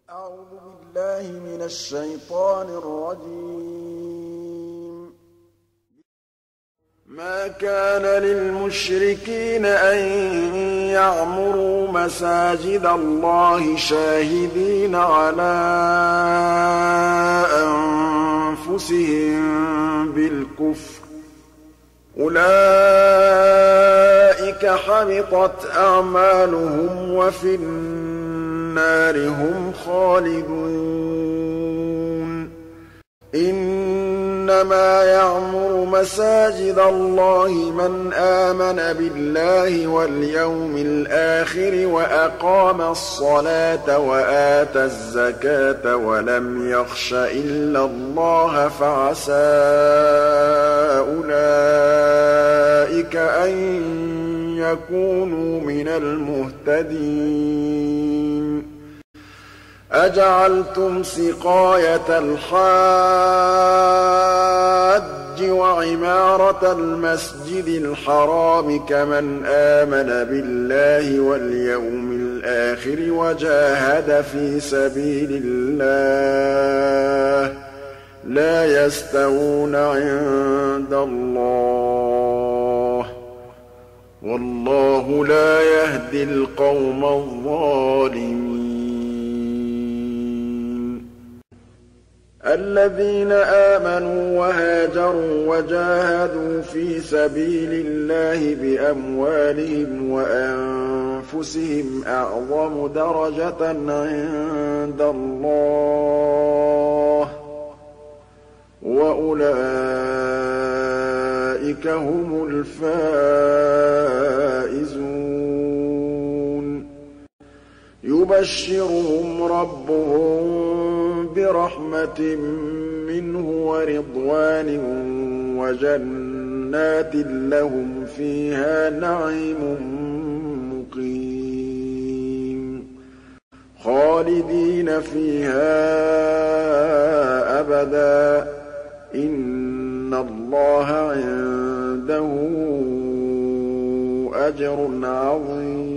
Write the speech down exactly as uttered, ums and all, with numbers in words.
أعوذ بالله من الشيطان الرجيم. ما كان للمشركين أن يعمروا مساجد الله شاهدين على أنفسهم بالكفر، أولئك حبطت أعمالهم وفي النار هم خالدون. إنما يعمر مساجد الله من آمن بالله واليوم الآخر وأقام الصلاة وآتى الزكاة ولم يخش إلا الله فعسى أولئك أن يكونوا من المهتدين. أجعلتم سقاية الحاج وعمارة المسجد الحرام كمن آمن بالله واليوم الآخر وجاهد في سبيل الله لا يستوون عند الله، والله لا يهدي القوم الظالمين. الذين آمنوا وهاجروا وجاهدوا في سبيل الله بأموالهم وأنفسهم أعظم درجة عند الله، وأولئك هم الفائزون. يبشرهم ربهم برحمة منه ورضوان وجنات لهم فيها نعيم مقيم خالدين فيها أبدا، إن الله عنده أجر عظيم.